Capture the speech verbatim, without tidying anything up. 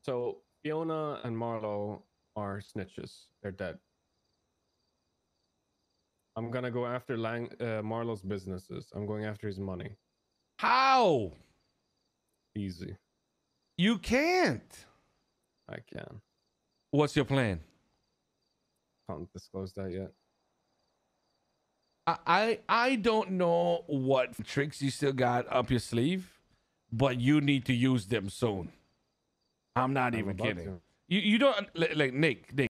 So Fiona and Marlo are snitches. They're dead. I'm gonna go after Lang uh, Marlo's businesses. I'm going after his money. How? Easy. You can't. I can. What's your plan? Can't disclose that yet. I, I I don't know what tricks you still got up your sleeve, but you need to use them soon. I'm not I'm even about kidding. to. You you don't like, like Nick Nick.